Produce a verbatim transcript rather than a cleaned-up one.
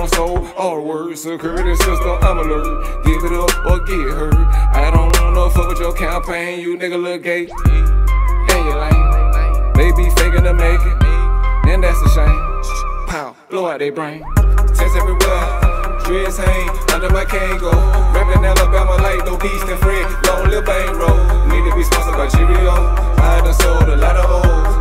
soul. All words, security system, I'm alert. Give it up or get hurt. I don't wanna fuck with your campaign, you nigga look gay. And you lame. They be faking to make it, and that's a shame. Pow, blow out they brain. Text everywhere, dreads hang under my Kango. Rapping Alabama like no beast and Fred. Long live Bang Roll. Need to be sponsored by Cheerio. I done sold a lot of O's.